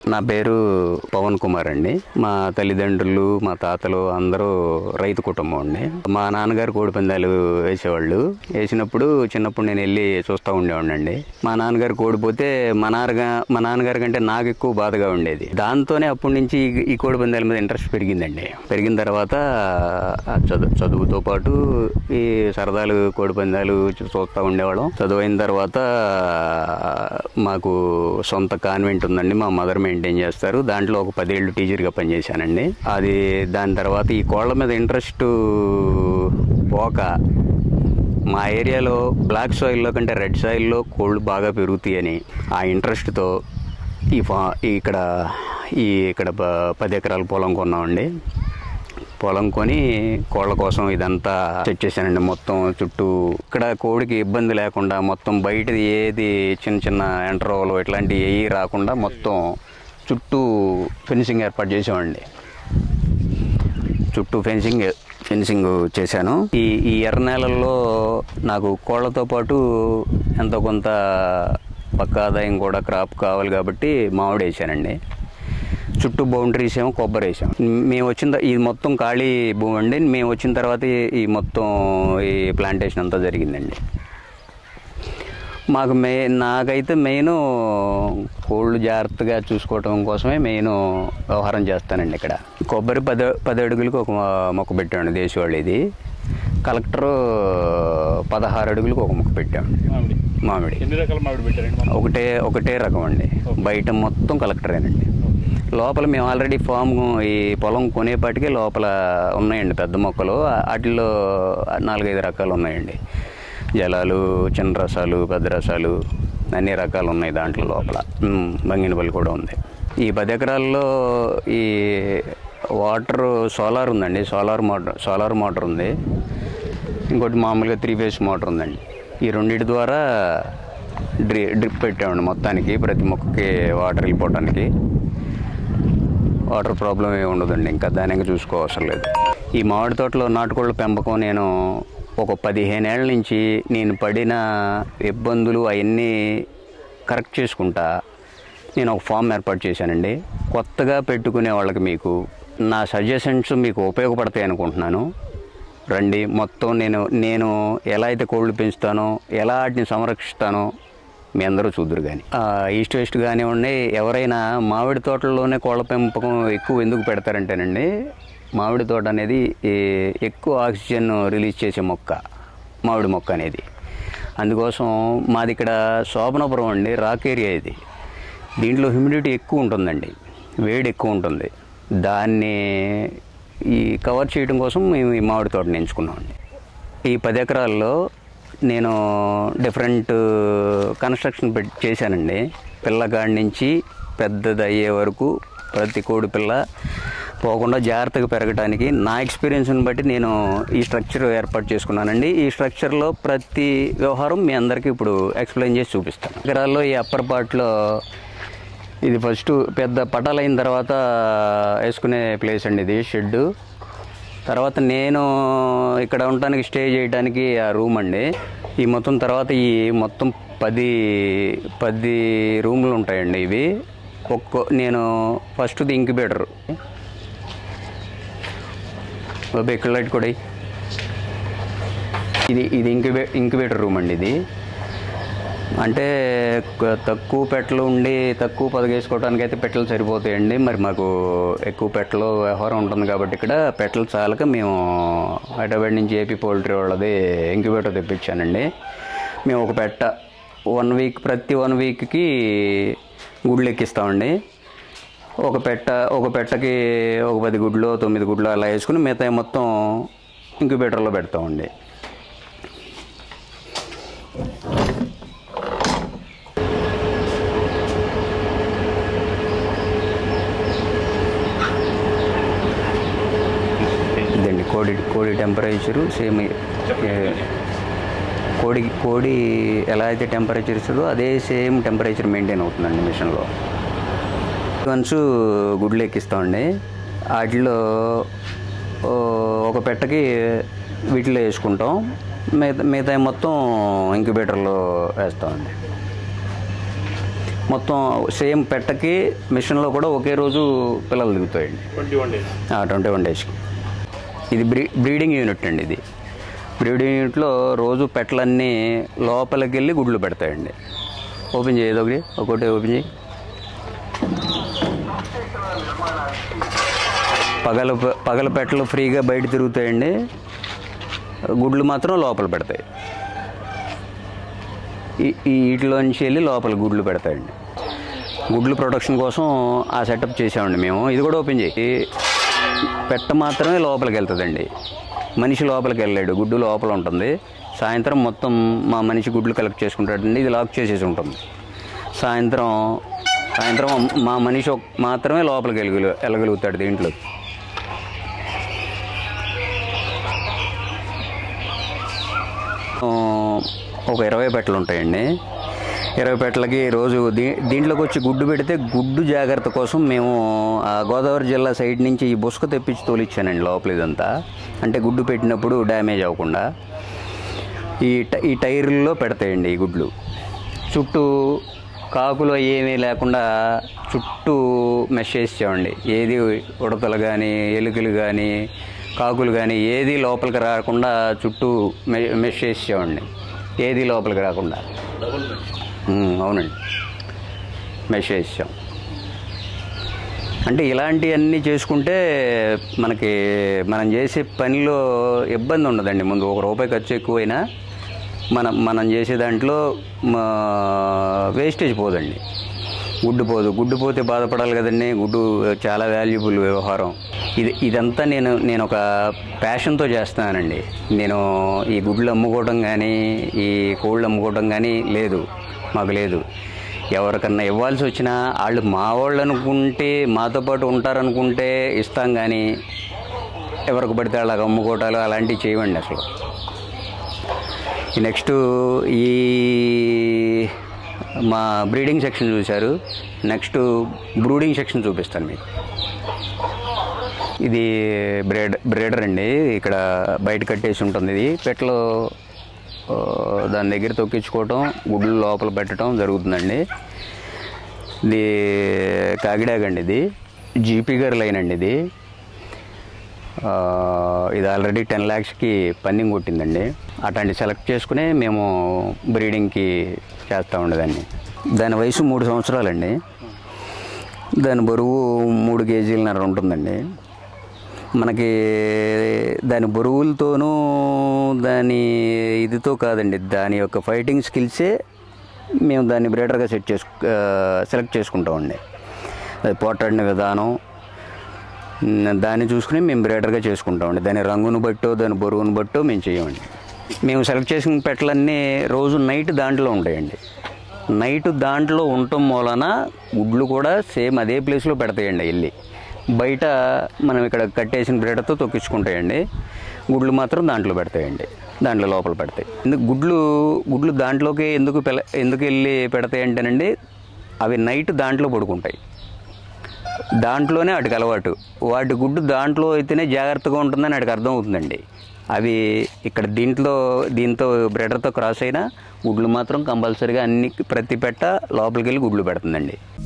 నా పేరు పవన్ కుమార్ అండి. మా తల్లిదండ్రులు, మా తాతలు అందరూ రైతు కుటుంబం అండి. మా నాన్నగారు కోడి పందాలు వేసేవాళ్ళు. వేసినప్పుడు చిన్నప్పుడు నేను వెళ్ళి చూస్తూ ఉండేవాడిని అండి. మా నాన్నగారు కోడిపోతే మా నాన్నగారి కంటే నాకు ఎక్కువ బాధగా ఉండేది. దాంతోనే అప్పటి నుంచి ఈ కోడి పందాల మీద ఇంట్రెస్ట్ పెరిగిందండి. పెరిగిన తర్వాత చదువుతో పాటు ఈ సరదాలు కోడి పందాలు చూస్తూ ఉండేవాళ్ళం. చదువు అయిన తర్వాత మాకు సొంత కాన్వెంట్ ఉందండి. మా మదర్ మెయింటైన్ చేస్తారు. దాంట్లో ఒక 10 ఏళ్ళు టీచర్గా పనిచేశానండి. దాని తర్వాత ఈ కోళ్ళ మీద ఇంట్రెస్ట్ పోక మా ఏరియాలో బ్లాక్ సాయిల్లో కంటే రెడ్ సాయిల్లో కోళ్ళు బాగా పెరుగుతాయని ఆ ఇంట్రెస్ట్తో ఇక్కడ 10 ఎకరాల పొలం కొన్నామండి. పొలం కొని కోళ్ళ కోసం ఇదంతా సెట్ చేశానండి. మొత్తం చుట్టూ ఇక్కడ కోడికి ఇబ్బంది లేకుండా మొత్తం బయట ఏది చిన్న ఎంట్రోలు ఇట్లాంటివి ఏవి రాకుండా మొత్తం చుట్టూ ఫెన్సింగ్ ఏర్పాటు చేసామండి. చుట్టూ ఫెన్సింగ్ చేశాను. ఈ ఎర్ర నేలల్లో నాకు కోళ్లతో పాటు ఎంతో కొంత పక్క ఆదాయం కూడా క్రాప్ కావాలి కాబట్టి మామిడి వేసానండి. చుట్టూ బౌండరీస్ ఏమో కొబ్బరి వేసాం. మేము ఇది మొత్తం ఖాళీ భూమి అండి. మేము వచ్చిన తర్వాత ఈ మొత్తం ఈ ప్లాంటేషన్ అంతా జరిగిందండి. నాకైతే మెయిన్ కోళ్ళు జాగ్రత్తగా చూసుకోవటం కోసమే మెయిన్ వ్యవహారం చేస్తానండి. ఇక్కడ కొబ్బరి 10 అడుగులకు ఒక మొక్క పెట్టామండి. దేశవాళి ఇది. కలెక్టర్ 16 అడుగులకు ఒక మొక్క పెట్టామండి. మామిడి ఎన్ని రకాల మామిడి పెట్టారండి? ఒకటే రకం అండి. బయట మొత్తం కలెక్టరేనండి. లోపల మేము ఆల్రెడీ ఈ పొలం కొనేపాటికే లోపల ఉన్నాయండి పెద్ద మొక్కలు. వాటిల్లో 4-5 రకాలు ఉన్నాయండి. జలాలు, చిన్న రసాలు, పెద్ద రసాలు అన్ని రకాలు ఉన్నాయి దాంట్లో. లోపల బంగినపల్లి కూడా ఉంది. ఈ 10 ఎకరాల్లో ఈ వాటర్ సోలార్ ఉందండి. సోలార్ మోటార్ ఉంది. ఇంకోటి మామూలుగా 3 ఫేస్ మోటార్ ఉందండి. ఈ రెండింటి ద్వారా డ్రిప్ పెట్టామండి. మొత్తానికి ప్రతి మొక్కకి వాటర్ వెళ్ళిపోవటానికి. వాటర్ ప్రాబ్లం ఏమి ఉండదండి. ఇంకా దానికి చూసుకోవసరం లేదు. ఈ మామిడి తోటలో నాటుకోళ్ళ పెంపకం నేను ఒక 15 ఏళ్ళ నుంచి నేను పడిన ఇబ్బందులు అవన్నీ కరెక్ట్ చేసుకుంటా నేను ఒక ఫామ్ ఏర్పాటు చేశానండి. కొత్తగా పెట్టుకునే వాళ్ళకి మీకు నా సజెషన్స్ మీకు ఉపయోగపడతాయి అనుకుంటున్నాను. రండి. మొత్తం నేను ఎలా అయితే కోళ్ళు పెంచుతానో, ఎలా వాటిని సంరక్షిస్తానో మీ అందరూ చూద్దరు. కానీ ఈస్ట్ వెస్ట్ కానివ్వండి, ఎవరైనా మామిడి తోటల్లోనే కోళ్ళ పెంపకం ఎక్కువ ఎందుకు పెడతారంటేనండి, మామిడి తోట అనేది ఎక్కువ ఆక్సిజన్ రిలీజ్ చేసే మామిడి మొక్క అనేది. అందుకోసం మాది ఇక్కడ శోభనాపురం అండి, రాక్ ఏరియా ఇది. దీంట్లో హ్యూమిడిటీ ఎక్కువ ఉంటుందండి, వేడి ఎక్కువ ఉంటుంది. దాన్ని కవర్ చేయడం కోసం మేము ఈ మామిడి తోటని ఎంచుకున్నామండి. ఈ 10 ఎకరాల్లో నేను డిఫరెంట్ కన్స్ట్రక్షన్ చేశానండి. పిల్లగాడి నుంచి పెద్దది అయ్యే వరకు ప్రతి కోడి పిల్ల పోకుండా జాగ్రత్తగా పెరగడానికి నా ఎక్స్పీరియన్స్ని బట్టి నేను ఈ స్ట్రక్చర్ ఏర్పాటు చేసుకున్నానండి. ఈ స్ట్రక్చర్లో ప్రతి వ్యవహారం మీ అందరికీ ఇప్పుడు ఎక్స్ప్లెయిన్ చేసి చూపిస్తాను. ఎకరాల్లో ఈ అప్పర్ పార్ట్లో ఇది ఫస్ట్ పెద్ద పటాలు అయిన తర్వాత వేసుకునే ప్లేస్ అండి. ఇది షెడ్డు. తర్వాత నేను ఇక్కడ ఉండటానికి స్టే చేయడానికి ఆ రూమ్ అండి. ఈ మొత్తం తర్వాత ఈ మొత్తం 10 రూమ్లు ఉంటాయండి. ఇవి నేను ఫస్ట్ది ఇంక్యుబేటర్. ఇక్కడ లైట్ కూడా ఇది ఇంక్యుబేటర్ రూమ్ అండి. ఇది అంటే తక్కువ పెట్టలు ఉండి తక్కువ పొదగేసుకోవడానికి అయితే పెట్టలు సరిపోతాయండి. మరి మాకు ఎక్కువ పెట్టలు వ్యవహారం ఉంటుంది కాబట్టి ఇక్కడ పెట్టలు చాలక మేము హైదరాబాద్ నుంచి ఏపీ పౌల్ట్రీ వాళ్ళది ఇంక్యుబేటర్ తెప్పించానండి. మేము ఒక పెట్ట ప్రతి 1 వీక్కి గుడ్లు ఎక్కిస్తామండి. ఒక పెట్టకి ఒక 10 గుడ్లు 9 గుడ్లు అలా వేసుకుని మిగతా మొత్తం ఇంక్యుబేటర్లో పెడతామండి. ఇదండి కోడి టెంపరేచరు సేమ్. కోడి ఎలా అయితే టెంపరేచర్ ఇస్తుందో అదే సేమ్ టెంపరేచర్ మెయింటైన్ అవుతుందండి మిషన్లో. వన్స్ గుడ్లు ఎక్కిస్తామండి. వాటిలో ఒక పెట్టకి వీటిలో వేసుకుంటాం. మిగతా మొత్తం ఇంక్యుబేటర్లో వేస్తామండి. మొత్తం సేమ్ పెట్టకి మిషన్లో కూడా ఒకే రోజు పిల్లలు దిగుతాయండి. 21 డేస్కి. ఇది బ్రీడింగ్ యూనిట్ అండి. ఇది బ్రీడింగ్ యూనిట్లో రోజు పెట్టలన్నీ లోపలికి వెళ్ళి గుడ్లు పెడతాయండి. ఓపెన్ చేయదు ఒకటి ఓపెన్ చేయి. పగల పెట్టలు ఫ్రీగా బయట తిరుగుతాయండి, గుడ్లు మాత్రం లోపల పెడతాయి. వీటిలోంచి వెళ్ళి లోపల గుడ్లు పెడతాయండి. గుడ్లు ప్రొడక్షన్ కోసం ఆ సెటప్ చేసామండి మేము. ఇది కూడా ఓపెన్ చేయి. పెట్ట మాత్రమే లోపలికి వెళ్తుందండి, మనిషి లోపలికి వెళ్ళాడు. గుడ్డు లోపల ఉంటుంది. సాయంత్రం మొత్తం మా మనిషి గుడ్లు కలెక్ట్ చేసుకుంటాడండి. ఇది లాక్ చేసేసి ఉంటుంది. సాయంత్రం మా మనిషి మాత్రమే లోపలికి వెళ్ళగలుగుతాడు దీంట్లో. ఒక 20 పెట్టలు ఉంటాయండి. 20 పెట్టలకి రోజు దీంట్లోకి వచ్చి గుడ్డు పెడితే గుడ్డు జాగ్రత్త కోసం మేము గోదావరి జిల్లా సైడ్ నుంచి ఈ బుసక తెప్పించి తోలిచ్చానండి లోపల. ఇదంతా అంటే గుడ్డు పెట్టినప్పుడు డ్యామేజ్ అవ్వకుండా ఈ టైర్లో పెడతాయండి ఈ గుడ్లు. చుట్టూ కాకులు ఏమీ లేకుండా చుట్టూ మెష్ చేసామండి. ఏది ఉడతలు కానీ ఎలుకలు కానీ కాకులు కానీ ఏది లోపలికి రాకుండా చుట్టూ మెష్ చేసామండి. ఏది లోపలికి రాకుండా. అవునండి, మెష్ చేసాం. అంటే ఇలాంటివన్నీ చేసుకుంటే మనం చేసే పనిలో ఇబ్బంది ఉండదండి. ముందు ₹1 ఖర్చు ఎక్కువైనా మనం చేసే దాంట్లో వేస్టేజ్ పోదండి. గుడ్డు పోతే బాధపడాలి కదండి. గుడ్డు చాలా వాల్యుబుల్ వ్యవహారం. ఇదంతా నేను ఒక ప్యాషన్తో చేస్తున్నానండి. నేను ఈ గుడ్లు అమ్ముకోవడం కానీ ఈ కోళ్ళు అమ్ముకోవడం కానీ మాకు లేదు. ఎవరికన్నా ఇవ్వాల్సి వచ్చినా వాళ్ళు మా వాళ్ళు అనుకుంటే మాతో పాటు ఉంటారనుకుంటే ఇస్తాం, కానీ ఎవరికి పడితే వాళ్ళకి అమ్ముకోవటాలు అలాంటివి చేయమండి అసలు. నెక్స్ట్ మా బ్రీడింగ్ సెక్షన్ చూశారు. నెక్స్ట్ బ్రూడింగ్ సెక్షన్ చూపిస్తాను మీకు. ఇది బ్రీడర్ అండి. ఇక్కడ బయట కట్టేసి ఉంటుంది. ఇది పెట్టలు దాని దగ్గర తొక్కించుకోవటం, గుడ్లు లోపల పెట్టడం జరుగుతుందండి. ఇది కాకిడాగ్ అండి. ఇది జీపీ గారి లైన్ అండి. ఇది ఆల్రెడీ 10 lakhsకి పన్నింగ్ కొట్టిందండి. అట్లాంటి సెలెక్ట్ చేసుకుని మేము బ్రీడింగ్కి చేస్తూ ఉండేదాన్ని. దాని వయసు 3 సంవత్సరాలండి. దాని బరువు 3 kg ఉంటుందండి. మనకి దాని బరువులతోనూ దాని ఇదితో కాదండి, దాని యొక్క ఫైటింగ్ స్కిల్సే మేము దాన్ని బ్రీడర్గా సెలెక్ట్ చేసుకుంటామండి. అది పోట్లాడిన విధానం దాన్ని చూసుకుని మేము బ్రీడర్గా చేసుకుంటామండి. దాని రంగును బట్టో దాని బరువును బట్టో మేము చేయమండి. మేము సెలెక్ట్ చేసిన పెట్టలన్నీ రోజు నైట్ దాంట్లో ఉంటాయండి. నైట్ దాంట్లో ఉండటం మూలన గుడ్లు కూడా సేమ్ అదే ప్లేస్లో పెడతాయండి. వెళ్ళి బయట మనం ఇక్కడ కట్టేసిన బ్రీడర్తో తొక్కించుకుంటాయండి. గుడ్లు మాత్రం దాంట్లో పెడతాయండి, దాంట్లో లోపల పెడతాయి. గుడ్లు దాంట్లోకి ఎందుకు వెళ్ళి పెడతాయి అంటేనండి, అవి నైట్ దాంట్లో పడుకుంటాయి. దాంట్లోనే వాటికి అలవాటు. వాటి గుడ్డు దాంట్లో అయితేనే జాగ్రత్తగా ఉంటుందని వాటికి అర్థమవుతుందండి. అవి ఇక్కడ దీంతో బ్రీడర్తో క్రాస్ అయినా గుడ్లు మాత్రం కంపల్సరీగా ప్రతి పెట్ట లోపలికి వెళ్ళి గుడ్లు పెడుతుందండి.